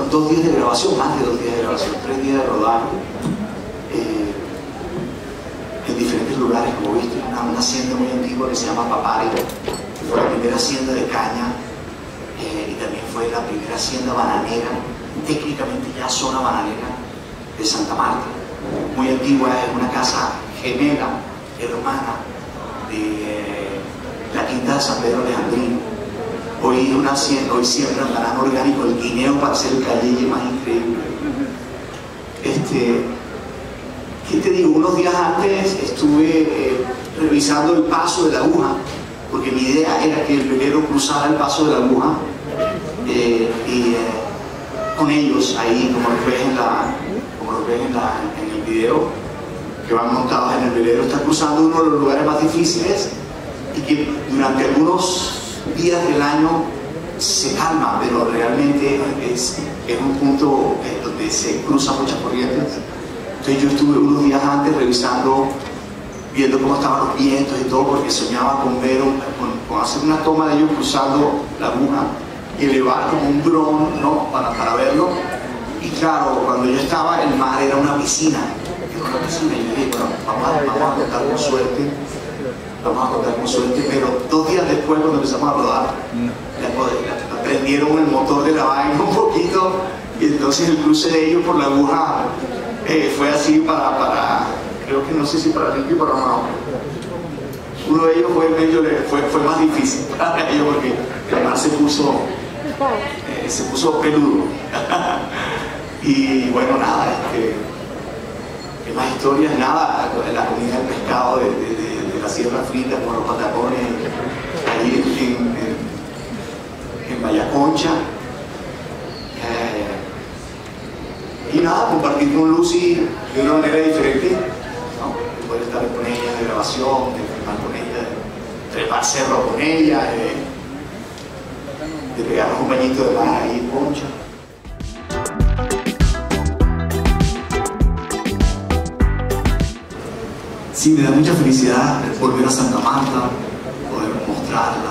fueron 2 días de grabación, más de 2 días de grabación, 3 días de rodaje, en diferentes lugares, como viste, una hacienda muy antigua que se llama Papari, que fue la primera hacienda de caña, y también fue la primera hacienda bananera, técnicamente ya zona bananera de Santa Marta, muy antigua, es una casa gemela, hermana de la quinta de San Pedro Alejandrino. Hoy siembran banano orgánico, el guineo, para hacer el calleye más increíble. ¿Qué te digo? Unos días antes estuve revisando el paso de la aguja, porque mi idea era que el velero cruzara el paso de la aguja, y con ellos ahí, como lo ves en el video, que van montados en el velero, está cruzando uno de los lugares más difíciles y que durante algunos días del año se calma, pero realmente es un punto donde se cruzan muchas corrientes. Entonces yo estuve unos días antes revisando, viendo cómo estaban los vientos y todo, porque soñaba con hacer una toma de ellos cruzando la aguja y elevar como un dron, ¿no? para verlo. Y claro, cuando yo estaba, el mar era una piscina. Y yo dije, bueno, vamos a contar con suerte. Vamos a contar con suerte, pero 2 días después, cuando empezamos a rodar, prendieron el motor de la vaina un poquito, y entonces el cruce de ellos por la aguja fue así creo que no sé si para Ricky o para Mao. Uno de ellos fue más difícil para ellos, porque el mar se puso peludo. Y bueno, nada, ¿qué más historias? Nada, la comida del pescado de la sierra frita con los patacones ahí en Vallaconcha. Y nada, compartir con Lucy de una manera diferente, ¿no? De poder estar con ella de grabación, de filmar con ella, de trepar cerro con ella, de pegarnos un bañito de mar ahí en Concha. Sí, me da mucha felicidad volver a Santa Marta, poder mostrarla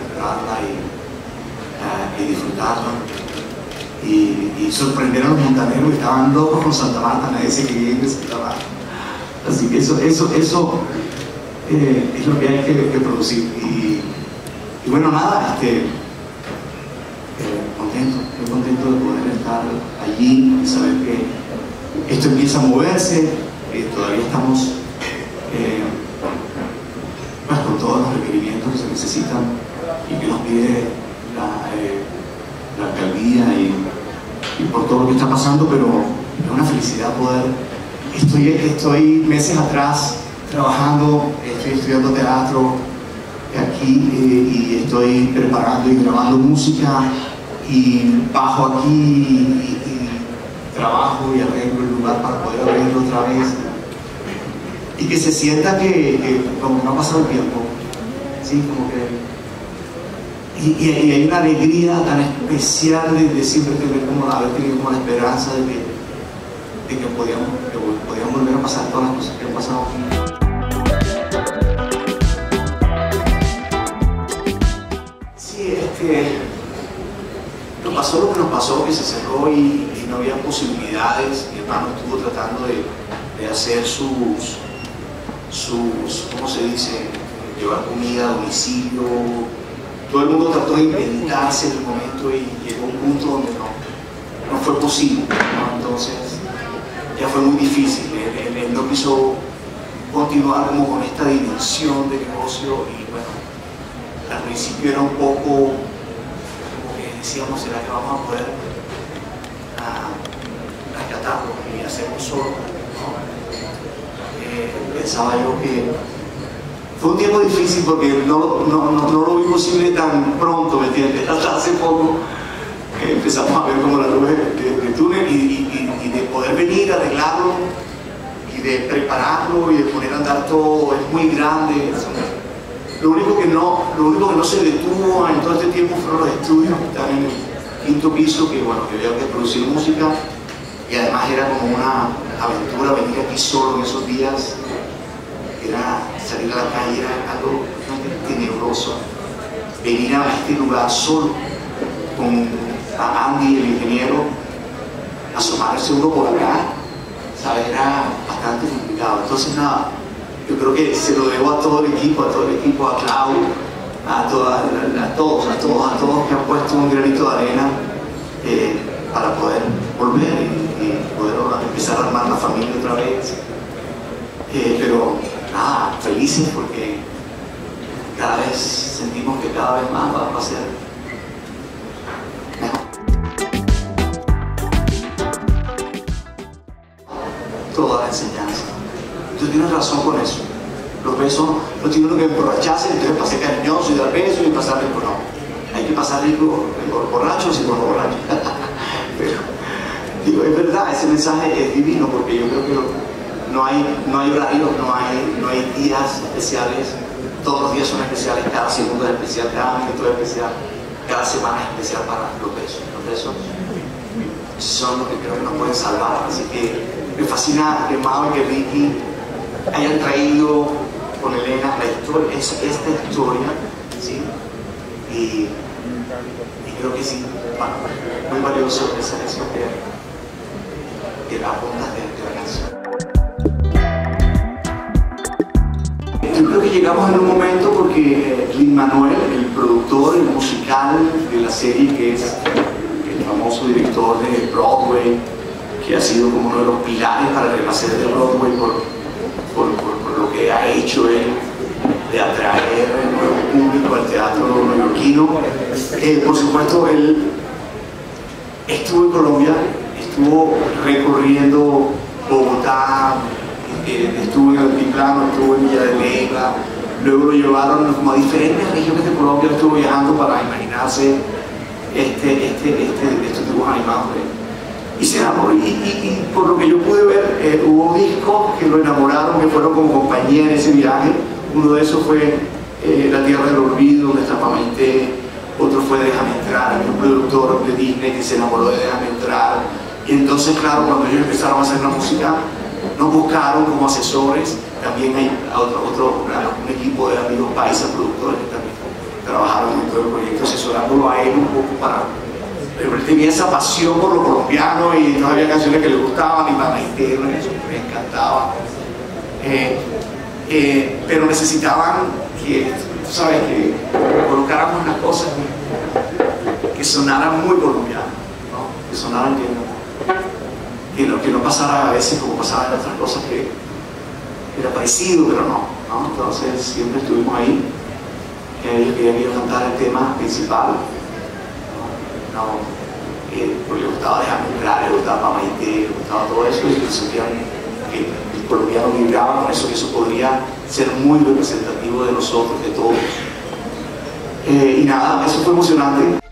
y disfrutarla, y sorprender a los montaneros que estaban locos con Santa Marta. Nadie se quería ir de Santa Marta. Así que eso es lo que hay que producir. Y bueno, nada, estoy contento de poder estar allí y saber que esto empieza a moverse, que todavía estamos con todos los requerimientos que se necesitan y que nos pide la alcaldía y por todo lo que está pasando, pero es una felicidad poder. Estoy meses atrás trabajando, estoy estudiando teatro aquí, y estoy preparando y grabando música, y bajo aquí y trabajo y arreglo el lugar para poder abrirlo otra vez, y que se sienta que como no ha pasado el tiempo, ¿sí? Como que y hay una alegría tan especial de siempre haber tenido como la esperanza de que podíamos volver a pasar todas las cosas que han pasado aquí. Sí, nos pasó lo que nos pasó, que se cerró y no había posibilidades. Mi hermano estuvo tratando de hacer sus ¿cómo se dice? Llevar comida a domicilio. Todo el mundo trató de inventarse en el momento y llegó a un punto donde no fue posible, ¿no? Entonces ya fue muy difícil. Él no quiso continuar como con esta dimensión de negocio, y bueno, al principio era un poco como que decíamos, ¿será que vamos a poder rescatarlo y hacerlo solo? Pensaba yo que fue un tiempo difícil porque no lo vi posible tan pronto, ¿me entiendes? Hasta hace poco empezamos a ver como la luz de túnel, y de poder venir, arreglarlo y de prepararlo y de poner a andar todo. Es muy grande. Lo único que no se detuvo en todo este tiempo fueron los estudios que están en el 5.º piso, que bueno, que había que producir música, y además era como una aventura venir aquí solo en esos días. Era salir a la calle, era algo tenebroso. Venir a este lugar solo con a Andy, el ingeniero, asomarse uno por acá, ¿sabes? Era bastante complicado. Entonces nada, yo creo que se lo debo a todo el equipo, a Clau, a todos que han puesto un granito de arena para poder volver y poder empezar a armar la familia otra vez. Pero nada, felices porque cada vez sentimos que cada vez más va a ser mejor. Toda la enseñanza. Tú tienes razón con eso. Los besos no tienen que emborracharse, entonces para ser cariñoso y dar besos y pasar rico, no. Hay que pasar rico con borrachos y con borrachos. Pero, digo, es verdad, ese mensaje es divino porque yo creo que no hay horarios, no hay días especiales. Todos los días son especiales, cada segundo es especial, cada minuto es especial, cada semana es especial para los besos. Los besos son los que creo que nos pueden salvar. Así que me fascina que Mau y que Ricky hayan traído con Elena la historia, esta historia, ¿sí? Y creo que sí, muy valioso esa lección que la apunta de la canción. Yo creo que llegamos en un momento porque Lin-Manuel, el productor, el musical de la serie, que es el famoso director de Broadway, que ha sido como uno de los pilares para el renacer de Broadway por lo que ha hecho él de atraer el nuevo público al teatro neoyorquino. Por supuesto, él estuvo en Colombia, estuvo recorriendo Bogotá, estuvo en Altiplano, estuvo en Villa de Leyva, luego lo llevaron como a diferentes regiones de Colombia, estuvo viajando para imaginarse estos dibujos animados. Y se enamoró, y por lo que yo pude ver, hubo discos que lo enamoraron, que fueron como compañía en ese viaje. Uno de esos fue La Tierra del Olvido, donde está Pamaité. Otro fue Déjame Entrar, un productor de Disney que se enamoró de Déjame Entrar. Y entonces, claro, cuando ellos empezaron a hacer la música, nos buscaron como asesores. También hay un equipo de amigos paisas productores que también trabajaron en todo el proyecto, asesorándolo a él un poco para... Pero él tenía esa pasión por lo colombiano y no había canciones que le gustaban, y Pamaité, eso me encantaba. Pero necesitaban que, tú sabes, que colocáramos las cosas que sonaran muy colombianas, ¿no? Que sonaran que no pasara a veces como pasaba en otras cosas que era parecido, pero no. Entonces siempre estuvimos ahí. Ellos querían cantar el tema principal. Porque le gustaba Déjame Entrar, le gustaba Pamaité, le gustaba todo eso, y sentían que el colombiano vibraba con eso, que eso podría ser muy representativo de nosotros, de todos. Y nada, eso fue emocionante.